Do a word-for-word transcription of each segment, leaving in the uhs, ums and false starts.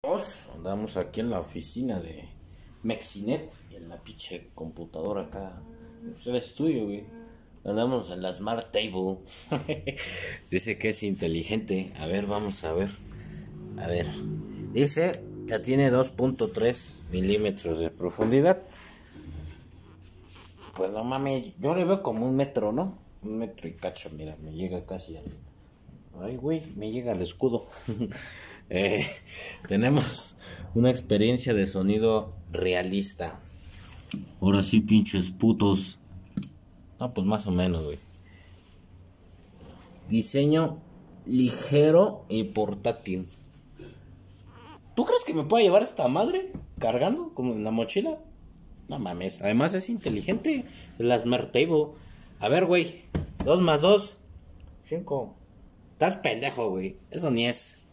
Pues, andamos aquí en la oficina de Mexinet, en la pinche computadora acá. Es el estudio, güey. Andamos en la Smart Table. Dice que es inteligente. A ver, vamos a ver. A ver. Dice que tiene dos punto tres milímetros de profundidad. Pues no mames, yo le veo como un metro, ¿no? Un metro y cacho, mira, me llega casi al... Ay, güey, me llega el escudo. eh, tenemos una experiencia de sonido realista. Ahora sí, pinches putos. No, pues más o menos, güey. Diseño ligero y portátil. ¿Tú crees que me pueda llevar esta madre cargando como en la mochila? No mames, además es inteligente. Es la Smart Table. A ver, güey, dos más dos cinco. Estás pendejo, güey. Eso ni es.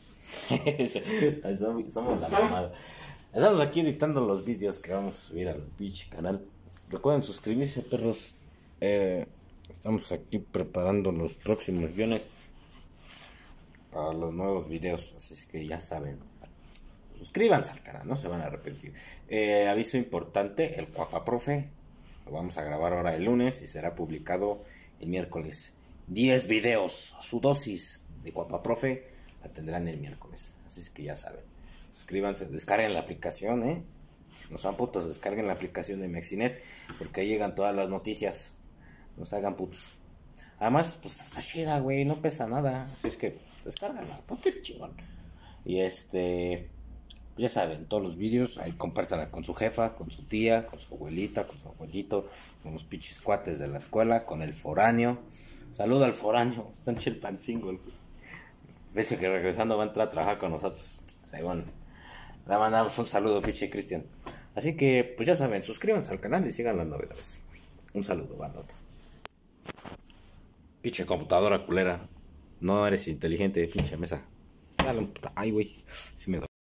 Somos la mamada. Estamos aquí editando los vídeos que vamos a subir al pinche canal. Recuerden suscribirse, perros. Eh, estamos aquí preparando los próximos guiones para los nuevos videos. Así es que ya saben. Suscríbanse al canal, no se van a arrepentir. Eh, aviso importante: el Cuapaprofe lo vamos a grabar ahora el lunes y será publicado el miércoles. diez videos, su dosis de Cuapaprofe la tendrán el miércoles. Así es que ya saben. Suscríbanse, descarguen la aplicación, eh. No sean putos, descarguen la aplicación de Mexinet, porque ahí llegan todas las noticias. No se hagan putos. Además, pues está chida, güey, no pesa nada. Así es que descárgala, ponte chingón. Y este, pues ya saben, todos los vídeos ahí compártanla con su jefa, con su tía, con su abuelita, con su abuelito, con los pinches cuates de la escuela, con el foráneo. Saluda al foráneo, está en Chilpancingo. Dice que regresando va a entrar a trabajar con nosotros. O sea, bueno, le mandamos un saludo, pinche Cristian. Así que, pues ya saben, suscríbanse al canal y sigan las novedades. Un saludo, bandota. Pinche computadora culera. No eres inteligente, pinche mesa. Dale un puta. Ay, güey. Sí me da.